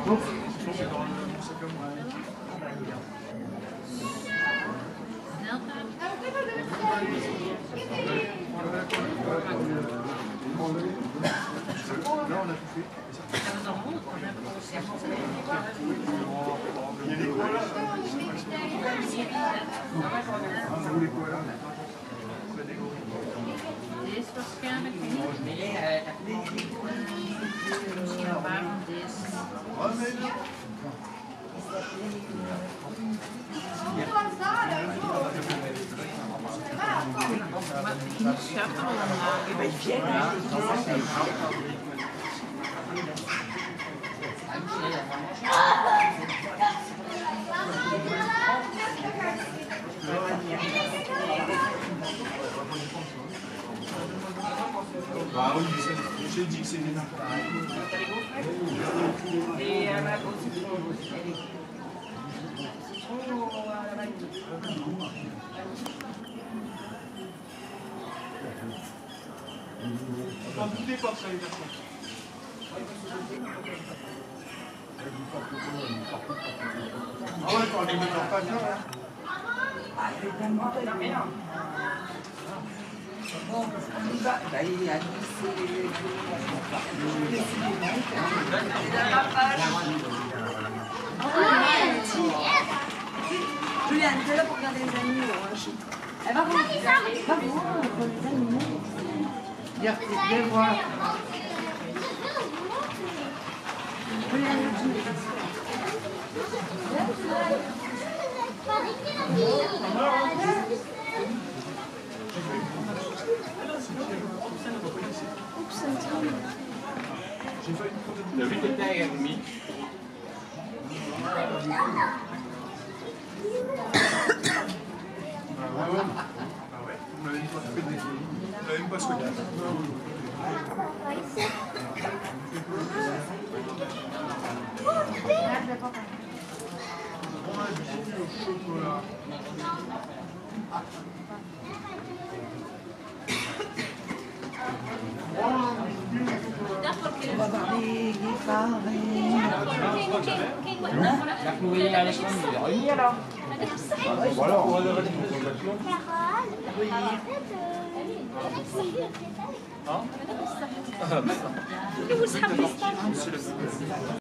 Dit waarschijnlijk niet. Misschien een paar van deze. Maar ik moet schatten wel Ah oui, j'ai dit que c'est bien. Et à ma position aussi. N'en doutez pas que ça allait faire ça. Ah ouais, quand elle est pas bien, hein. Bon, on y va. Bah, il a glissé. Juliane, tu es là pour regarder les animaux. Elle va voir. Va voir les animaux. Viens voir. Juliane, T'as vu quelqu'un avec Mimi? Ah ouais, on m'avait même pas souhaité. On a du chocolat. on va voir les parrains. La courrier à l'écran, il est réuni alors. Voilà, on va aller à la présentation. Vous savez ça.